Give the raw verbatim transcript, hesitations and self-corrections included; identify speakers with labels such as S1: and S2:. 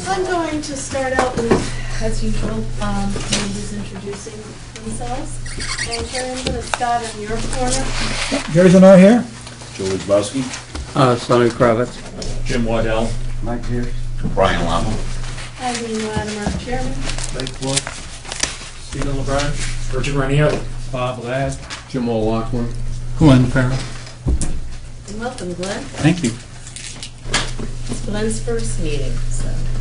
S1: I'm going to start out with, as usual, um, ladies introducing themselves. And Jerry, I'm going to start in your corner.
S2: Gary's not here.
S3: Joe Wojbowski.
S4: Uh, Sonny Kravitz.
S3: Jim Waddell.
S4: Mike Pierce.
S3: Brian Lamo.
S1: Eileen Latimer, Chairman.
S5: Blake Wood, Stephen LeBron, Richard Ranieri, Bob Ladd,
S4: Jim O'Loughlin.
S6: Glenn Farrell.
S1: And welcome, Glenn.
S6: Thank you.
S1: It's Glenn's first meeting, so.